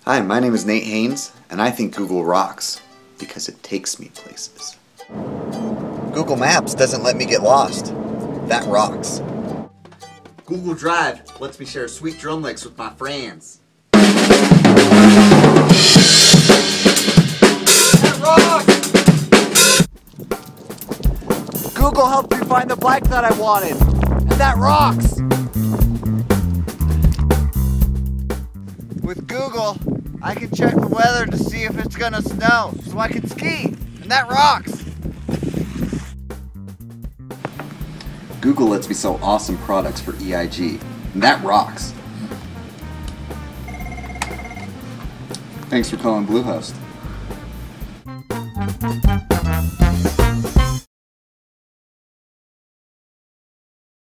Hi, my name is Nate Haynes, and I think Google rocks because it takes me places. Google Maps doesn't let me get lost. That rocks. Google Drive lets me share sweet drum licks with my friends. That rocks! Google helped me find the bike that I wanted, and that rocks! With Google, I can check the weather to see if it's gonna snow, so I can ski, and that rocks! Google lets me sell awesome products for EIG, and that rocks! Thanks for calling Bluehost.